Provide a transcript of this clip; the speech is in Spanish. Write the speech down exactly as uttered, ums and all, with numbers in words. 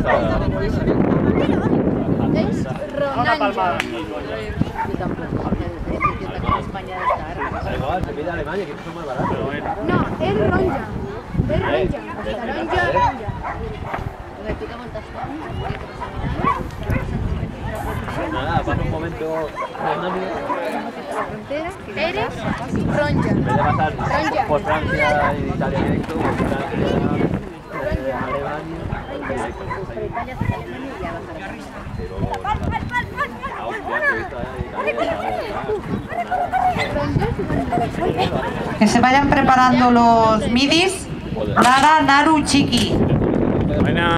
Una palmada. Yo tampoco. En España está. Igual, se pide Alemania, que son más baratos. No, es Ronja. Es Ronja. Ronja, Ronja. Me pica montaje. Nada, pasa un momento Alemania. Eres Ronja. En vez de pasar por Francia y Italia directo, por Francia, eh, Alemania. Por Italia se sale Alemania y ya vas a la Que se vayan preparando los midis. Nara, Naru, Chiqui. Buena.